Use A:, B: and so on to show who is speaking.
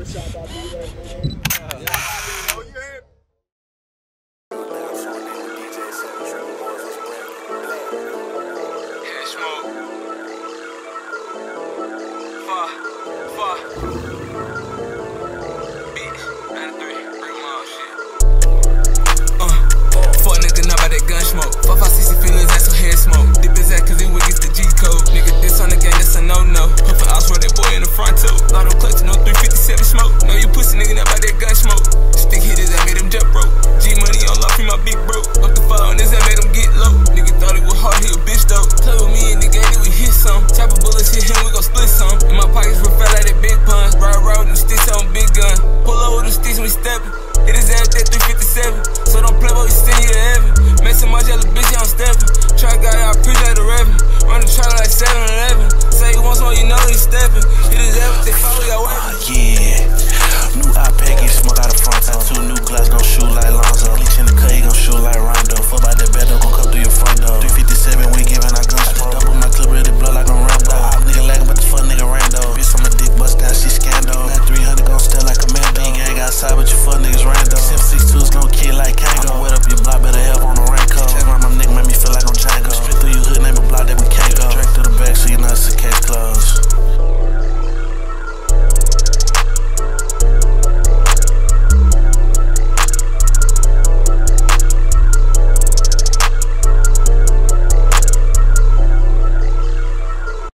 A: Fuck nigga, not by that gun smoke. Fuck 560 feelings, that's some head smoke. Dip his ass cause he would get the G code. Nigga, this on the game, that's a no-no. Puffin' out, swear that boy in the front too. Lot of clutch